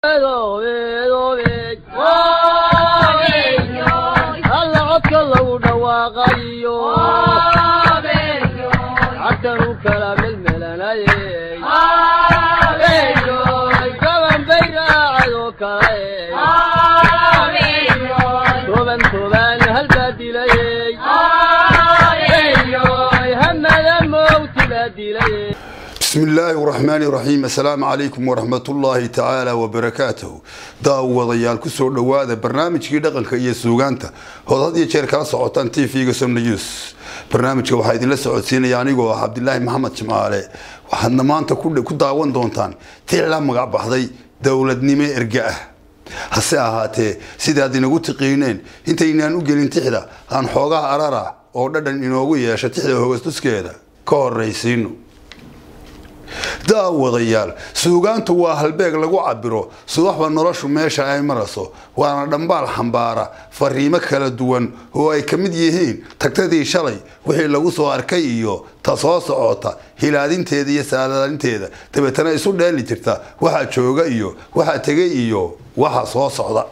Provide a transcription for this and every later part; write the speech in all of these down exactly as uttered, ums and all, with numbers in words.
Hello, hello, Allah عطك الله ودواقيو عدنو كلام الملناي كمان بيرا عدو كلاي توبان توبان هالبادي لي هم الموت بادي لي. بسم الله الرحمن الرحيم. السلام عليكم ورحمة الله تعالى وبركاته. داو ضيال كسر دواء برنامج كي دقن كي سوغانتا هذا دي شركة صوتان تي في قسم نيوز برنامج واحد لسه عدسين يعني جو عبد الله محمد شمالي وحنا ما أنت كل كل داون دونتان تعلم مقعب هذي دولة نيمة إرجاء هسه سيدا دي نقول تقينين أنت إننا نقول أنت حدا عن حوجة أرارا أو ده إنه يا شتحدا هو استسكيدا كار رئيسينه داو ضيال سوغانتو waa halbeeg lagu cabiro subaxba noloshu meesha ay maraso waana dhambaal xambaara fariimo kala duwan oo ay kamid yihiin tagtadii shalay wixii lagu soo arkay iyo tasoo socota hilaadinteeda iyo saadalinteeda tabatana isu dheeli jirta waxa jooga iyo waxa tagay iyo waxa soo socda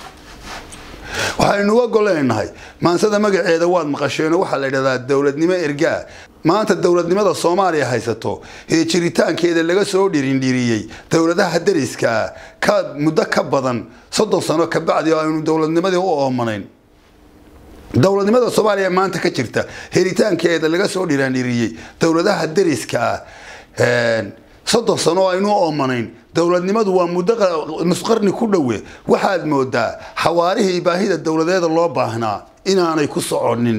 waxaynu uga goleenahay maansada magaceeda waad maqasheen waxa la yiraahdaa dawladnimo ergaa maanta dawladnimada Soomaaliya haysato ee jiritaankeeda laga soo dhirindhiriyay dawladaha dariska ka muddo ka badan soddon sano ka bacdi aynu dawladnimadii u oomanayn dawladnimada Soomaaliya maanta ka jirta helitaankeeda laga soo dhirindhiriyay dawladaha dariska ee soddon sano aynu u oomanayn dawladnimadu waa muddo nusqarni ku dhawe waxaad moodaa xawaarihii baahida dawladeeda loo baahnaa inaanay ku soconin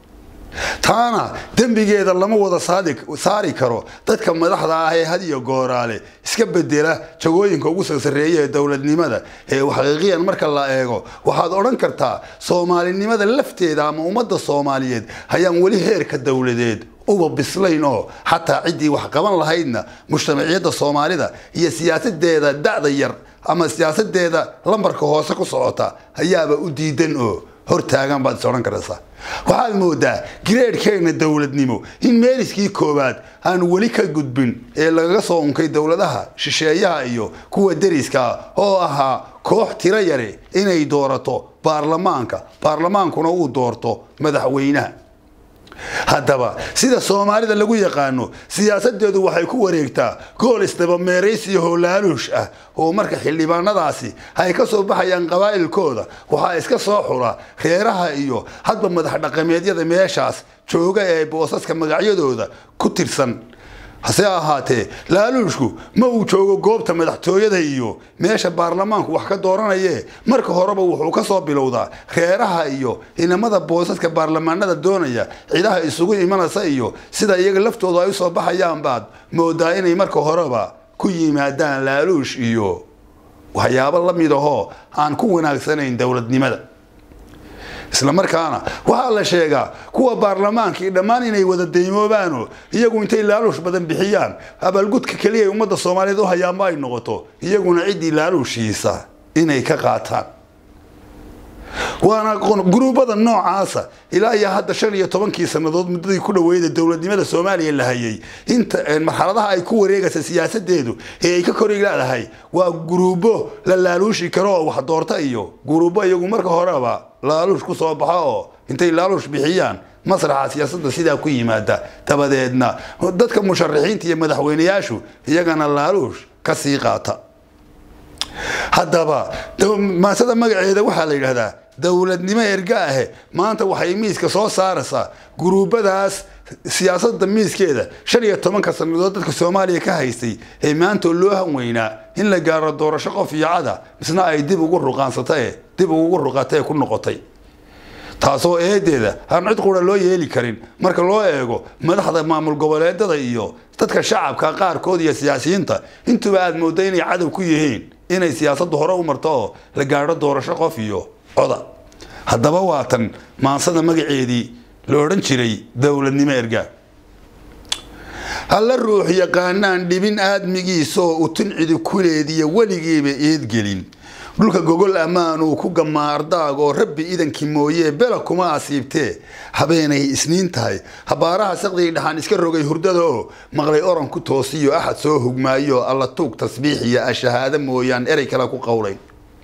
taana dambigeeda lama wada saadiq saari karo dadka madaxda ah ee hadiyo gooraale iska bedela jagooyinka ugu sareeyay ee dawladnimada ee xaqiiqiyan marka la eego waxaad oran kartaa Soomaalinimada lafteeda ama ummadda Soomaaliyeed hayaan wali heerka dawladeed uba bislayn oo hatta cidii wax qaban lahaydna mujtamaciyada Soomaalida iyo siyaasadeeda dacda yar ama siyaasadeeda lambarka hoose ku socota hayaaba u diidan oo hortaagan baad soo rankaraysaa waxaad moodaa gireedkeena dawladnimo in meeliskii koobaad aan wali ka gudbin ee laga soo unkay dawladaha shisheeyaha iyo kuwa dariska oo ahaa koox tiro yare inay doorato baarlamaanka baarlamaankuna uu doorto madaxweynaha haddaba sida Soomaalida lagu yaqaano siyaasadeedu waxay ku wareegtaa gool istaba meeraysi hoolaalush ah oo marka xildhibaanadaasi ay ka soo baxayaan qabaa'ilkooda waxa iska soo xula reeraha iyo hadba madax dhaqameedyada meeshaas jooga ee boosaska magacyadooda ku tirsan hase ahaatee laaluushku ma uu joogo goobta madaxtooyada iyo meesha baarlamaanku wax ka dooranayee marka horeba wuxuu ka soo bilowdaa reeraha iyo inamada boosaska baarlamaanada doonaya ciidaha isugu imanaysa iyo sida iyaga laftooda ay soo baxayaan baad moodaa inay marka horeba ku yimaadaan laaluush iyo waxyaabo la mid ah aan ku wanaagsanayn dawladnimada isla markaana waxa la sheegaa kuwa baarlamaankii dhamaan inay wada deemoobaan iyagu intay laaluush badan bixiyaan abaalgudka kaliya ummadda Soomaaliyeed oo hayaama ay noqoto iyaguna cidii laaluushiisa inay ka qaataan waana gruubada noocaasa ilaa iyo hadda shan iyo toban sanadood muddadii ku dhaweeyay dawladnimada Soomaaliya la hayay inta marxaladaha ay ku wareegaysa siyaasadeedu ee ay ka koreeylaadahay waa gruubo la laaluushi karo wax doorta iyo gruubo iyagu marka horeba laaluush ku soo baxo intay laaluush bixiyaan masraxa siyaasadda sida ku yimaada tabadeedna dadka musharaxiinta iyo madaxweynayaashu iyagana laaluush ka sii qaata haddaba maasada magaceeda waxa la yiraahdaa dawladnimo ergaa ah maanta waxay miiska soo saaraysaa gruubadaas siyaasadda miiskeeda shan iyo toban sanadood dadka Soomaaliya ka haystay ee maanta loo hanweynaa in la gaaro doorasho qof iyo cada misna ay dib ugu ruqaansatay dib ugu ruqatay ku noqotay taasoo eedeeda aan cid qura loo yeeli karin marka loo eego madaxda maamul goboleedada iyo dadka shacabka qaarkood iyo siyaasiyiinta intuba aad moodaa inay cadow ku yihiin inay siyaasaddu hore u marto la gaaro doorasho qof iyo coda haddaba waatan maansada magaceedii loo oran jiray dawladnimo ergaa hal ruux yaqaanaan dhibin aadmigiisa oo u tin cid ku leediyo waligeeba eed gelin dhulka gogol ammaan uu ku gamaardaag oo rabbi idankii mooyee bela kuma asiibtee habeenay isniin tahay habaaraha saqdii dhaxan iska rogay hurdada oo maqlay oran ku toosiyo axad soo hugmaayo alla tuug tasbiix iyo ashahaada mooyaan eray kale ku qowlay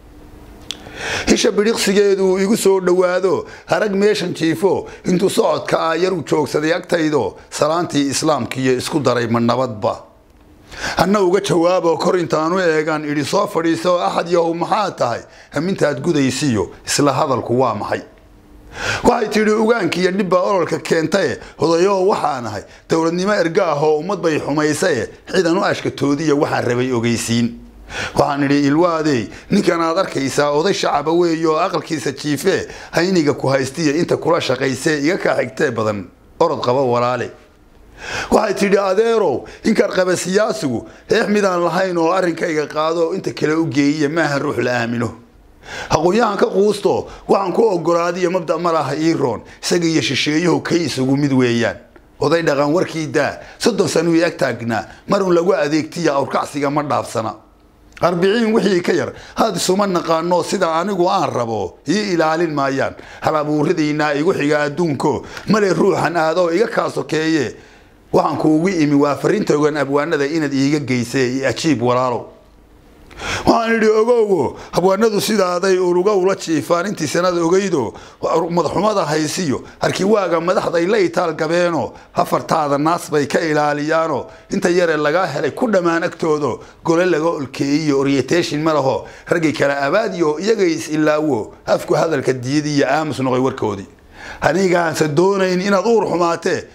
hisha bidhiqsigeedu igu soo dhawaado harag meeshan jiifo intuu socodka ah yar u joogsaday agtaydo salaantii islaamkiiyo isku daray ma nabadba anna uga jawaabo kor intaanu eegan idhi soo fadhiiso axad yahow maxaa tahay hamintaad gudaysiyo isla hadalku waa maxay waxay tidhi ugaankiiyo dhibba ololka keentaye hodayo waxaan ahay dowladnimo erga ah oo ummad bay xumaysaye ciidan u ashkatoodiya waxaan rabay ogeysiin waxaan idhi ilwaadey ninkan aad arkaysaa oday shacaba weeye oo aqalkiisa jiifee hayniga ku haystiya inta kula shaqaysee iga kaa xigtee badan orod qaba walaale waxay tidhi adeerow inkar qaba siyaasigu heex midaan lahayn oo arrinkayga qaado inta kale u geeyiya maaha ruux la aamino haqoonyahan ka quusto waxaan ku ogolaadiyo mabda ma laha iiroon isaga iyo shisheeyuhu kay isugu mid weeyaan oday dhaqan warkii daa soddon sanuu ag taagnaa marun lagu adeegtiya awrkacsiga ma dhaafsana arbiciin wixii ka yar haad isuma naqaano sida anigu aan rabo ii ilaalin maayaan hal abuuridiina igu xiga adduunko male ruuxan aadoo iga kaa sokeeye waxaan kuugu imi waa farintoogan abwaanada inaad iiga geysay ajiib walaalow waxaan idhi ogowo abwaanadu sidaaday uruga ula jiifaan intii sanad ogeydo madaxumada haysiyo harkiwaaga madaxday la itaal gabeeno afartaada naas bay ka ilaaliyaano inta yare laga helay ku dhammaan agtoodo gole laga olkeeyiyo orientation ma laho raggi kala abaadiyo iyaga is ilaawo afku hadalka diidiyo aamus noqoy warkoodii anigaanse doonayn inaad uur xumaatee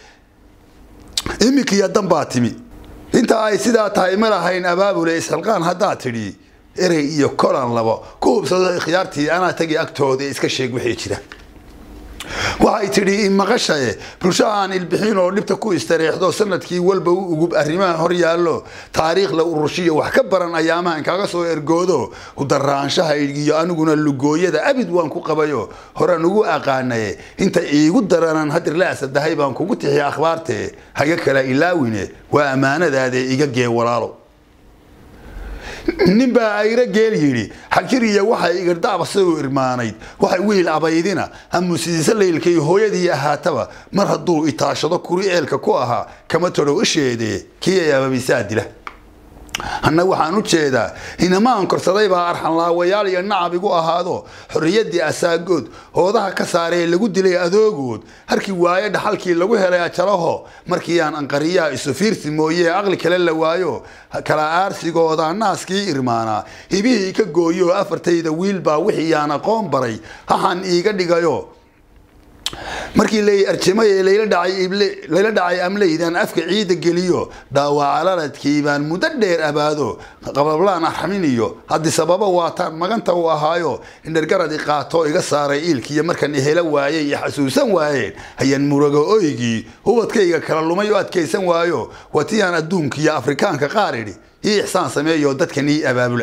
imikiya danbaa timi inta ay sidaa tahay ma lahayn abaabule isxilqaan haddaa tidhi erey iyo kolan labo ku hubsado ikhyaartii anaa tagi agtooda iska sheeg wixii jira waxay tidhi maqashaye bulsho aan ilbixin oo dhibta ku istareexdo sanadkii walba u ugub arrimaha hor yaallo taariikh la ururshiyo wax ka baran ayaamahan kaga soo ergoodo u daraanshaha iyo aniguna lugooyada abid waan ku qabayo horan ugu aqaanaye inta iigu daranan hadir la asadahay baan kugu tixi akhbaartee haga kala ilaawine waa amaanadaade iga gee walaalo ninbaa ayra geel yidhi xakiriya waxay igardacba soo irmaanayd waxay wiil abaydina amusiisa leylkay hooyadii ahaataba mar hadduu itaashado kuri eelka ku ahaa kama tadhow isheedee kii ay ababisaa dila anna waxaan u jeedaa inamaan korsaday baa arxanlaawayaal iyo nacab igu ahaado xorriyaddii asaagood hoodaha ka saaree lagu dilay adoogood harkii waaye dhaxalkii lagu helay ajalaho markii aan anqariyaha isu fiirsi mooyee aqli kale la waayo kala aarsigooda naaskii irmaanaa ibihii ka gooyo afartayda wiil baa wixii aan aqoon baray haxan iiga dhigayo markii lay arjimay layla dhacay ible layla dhacay amleydan afka ciida geliyo dhaawacalaadkii baan muddo dheer abaado qabablaan arxaminiyo hadii sababa waataan maganta u ahaayo indhargarad qaato iga saaray ilkiya markan hela waayay iyo xasuusan waayeen hayan murago oygi hubadkayga kala lumay oo adkeysan waayo watiyaan adduunkiya afrikaanka qaaridi ii ihsaan sameeyo dadkani abaabula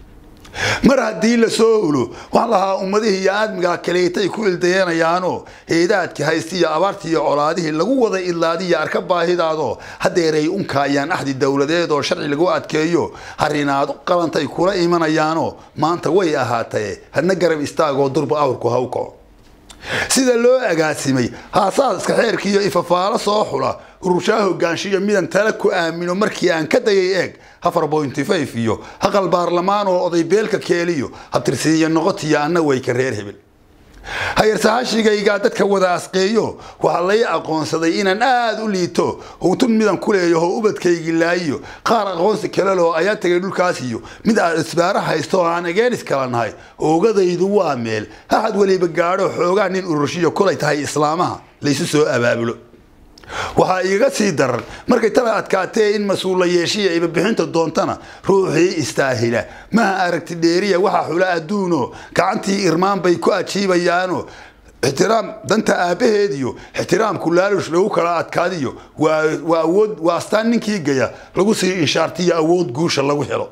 mar haddii la soo ulo wax lahaa ummadihii iyo aadmiga kaleetay ku ildayenayaano heedaadka haystiya abaartiyo colaadihii lagu wada idlaadiya arka baahidaado hadeeray unkaayaan axdi dowladeed oo sharci lagu adkeeyo harinaad qalantay kula imanayaano maanta way ahaatay hadna garab istaagoo durba awrku hawko sida loo agaasimay haasaaska xeerkiiyo ifafaalo soo xula urushaa hogaanshiyo midan tala ku aamino markii aan ka dayay eeg afar point five iyo haqal baarlamaan oo oday beelka keeliyo habtirsiiyo noqotiya anna way ka reer hebel hayarsaashigayga dadka wada asqeeyo waxa lay aqoonsaday inaan aad u liito hutun midan ku leeyahay ubadkaygi laayo qaar aqoonsi kale loo ayaa tagay dhulkaas iyo mid aad isbaara haysto aan ageenis kala nahay oogadaydu waa meel ahad waliba gaadho xoogaa nin urushiyo kulay tahay islaamaha laysu soo abaabulo waxa iiga sii daran markay tala adkaatee in mas'uul yeeshiya iba bixinta doontana ruuxii istaahila ma aragti dheeriya waxa xula adduuno gacantii irmaan bay ku ajiibayaano احترام دنتا aabaheediyo احترام kulaalush lagu kala adkaadiyo waa waa awood waa standingkii gaya lagu sii inshaartiyo awood guusha lagu helo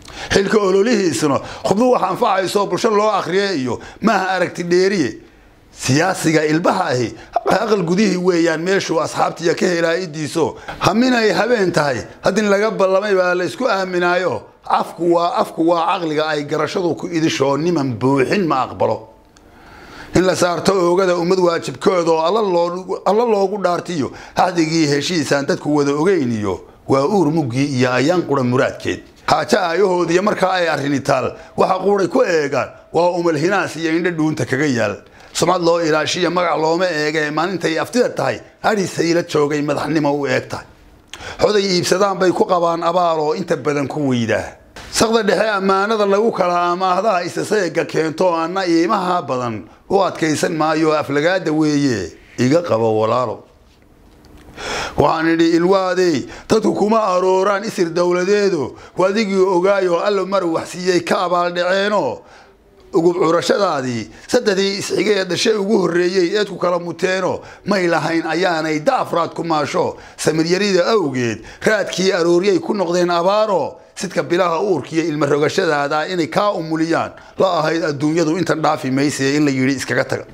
xilka ololihiisna khubdu waxa anfacayso bulsho loo akhriyo iyo ma aragti dheeriye siyaasiga ilbaha ahi aqal gudihii weeyaan meeshuu asxaabtiya ka helaayidiiso haminay habeen tahay hadin laga ballamay baa la isku aaminaayo afku waa afku waa aqliga ay garashadu ku idisho niman buuxin ma aqbalo in la saarto oogada ummad waajibkooda oo alla loo alla loogu dhaartiyo hadigii heshiisaan dadku wada ogeyniyo waa uur mugi iyo ayaan qura muraadkeed haaja ayahoodiya marka ay arrinitaal waxa quuray ku eegaan waa umal hinaas iyo indha dhuunta kaga yaal sumad loo ilaashiyo magac looma eegay maalintay aftida tahay hadisay la joogay madaxnimo u eegta xoday iibsadaan bay ku qabaan abaal oo inta badan ku weyda saqda dhexe amaanada lagu kala amaahda isaseega keento ana iimaha badan oo adkaysan maayo aflagaada weeye iga qabo walaalo waxaan idhi ilwaadey dadku kuma arooraan isir dawladeedu wadigii ogaayo allo mar wax siiyay ka abaal dhaceeno ugu curashadaadii sadadii isxigay dhashay ugu horeeyay eed ku kala muteeno may lahayn ayaanay daafraad ku maasho samiryarida awgeed raadkii arooriyay ku noqdeen abaaro sidka bilaha uurkiya ilma rogashadaada inay ka umuliyaan la ahayd adduunyadu inta dhaafi maysay in la yiri iskaga taga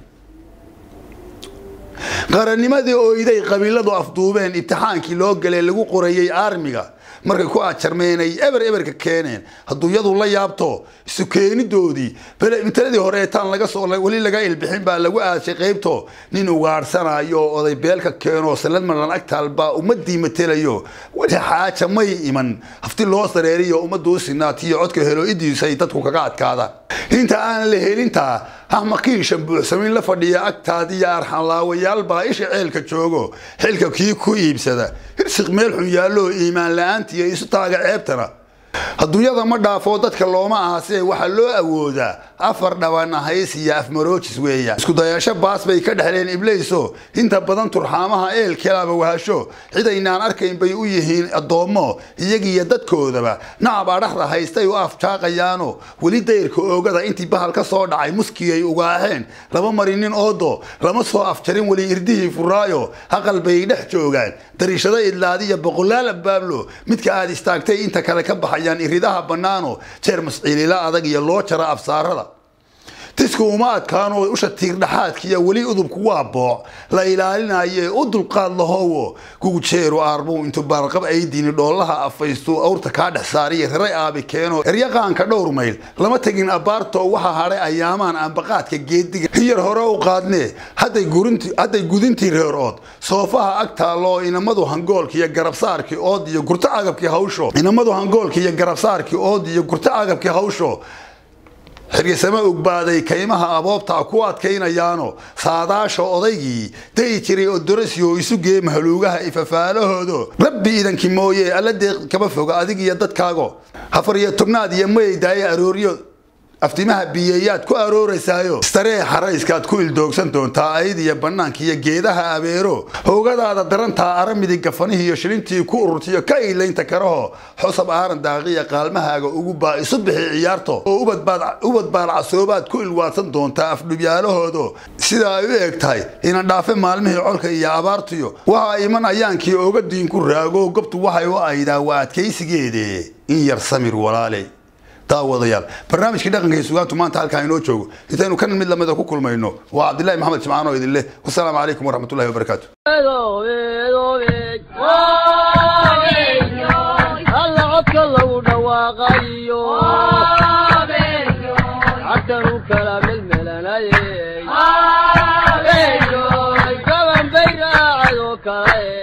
qarannimadii oo iday qabiiladu afduubeen imtixaankii loo galay lagu qorayay armiga markay ku ajarmeenay eber eberka keeneen adduunyadu la yaabto isu keenidoodii bal intaladii hore taan laga soo wali laga ilbixin baa lagu aashay qaybto nin ugaarsanayo oday beelka keeno salad maran agtaalba ummadii matelayo wali xaaja may iman hafti loo sareeriyo ummadu sinaatiyo codka helo idiisay dadku kaga adkaada inta aan la helinta ahmaqiisha buuxsamin la fadhiya agtaadii arxan laawayaal baa isha ceelka joogo xilka kii ku iibsada hirsiq meel xun yaalo iimaan la'aantiyo isu taaga ceebtana adduunyada ma dhaafo dadka looma aasee waxa loo awoodaa afar dhaban haysiya afmaroojis weeya isku dayasho baas bay ka dhaxleen ibleyso inta badan turxaamaha eel kalaaba wahasho cidaynaan arkayn bay u yihiin adoomo iyagiya dadkoodaba nacab adhaxda haystay u afjaaqayaano wali dayrka oogada intii bahal ka soo dhacay muskiyay ugaaheen laba marinin oodo lama soo afjarin wali irdihii furaayo aqal bay dhex joogaan dariishada idlaadiya boqolaal baablo midka aad istaagtay inta kale ka baxayaan iridaha banaano jeermas ciilila adag iyo loo jara afsaarada tisku uma adkaano usha tiir dhaxaadkiya wali udubku waa booc la ilaalinayo u dulqaad lahowo kugu jeero arbu intu barqab ay diini dhoolaha afaysto awrta ka dhaxsaariye ray aabi keeno eryaqaanka dhowr mayl lama tagin abaarto waxa haray ayaamaan aan baqaadka geediga hiyar hore u qaadne haday gurinti haday gudintii reerood soofaha agtaalo inamadu hangoolka iyo garabsaarkii ood iyo gurta agabkii hawsho inamadu hangoolka iyo garabsaarkii ood iyo gurta agabkii hawsho xirgisama ugbaaday kaymaha aboobta ku adkaynayaano saadaasha odaygii day jiray oo dorasiyo isu geey mahluugaha ifafaalahoodo rabbi idanki mooyee alla deeq kaba foga adig iyo dadkaago afar iyo tobnaad iyo meeydaay arooriyo aftimaha biyeeyaad ku arooraysayo staree xarayskaad ku ildoogsan doontaa ayd iyo banaanka iyo geedaha abeero hoogadaada daranta aramidi gafanihi iyo shilintii ku ururtiyo ka iileynta karaho xusab aaran daaqiya qaalmahaaga ugu baa isu bixi ciyaarto oo ubad baad ubad baad casoobaad ku ilwaadsan doontaa afdhubyaalahoodo sida ay u eegtahay ina dhaafe maalmihii colka iyo abaartiyo waxa iman ayaankii ooga diin ku raago gobtu waxay u aydaa waa adkaysigeede in yar samir walaale daawadayaal barnaamijkii dhaqanka suugaantu maanta halka inoo joogo intaynu kan mid lamada ku kulmayno waa Cabdullaahi Maxamed Jimcaano oo idin leh wassalaamu calaykum waraxmatullaahi wabarakaatuh alla codka lagu dhawaaqayo cabtanu kala melmelanayay gaban bay raacado kale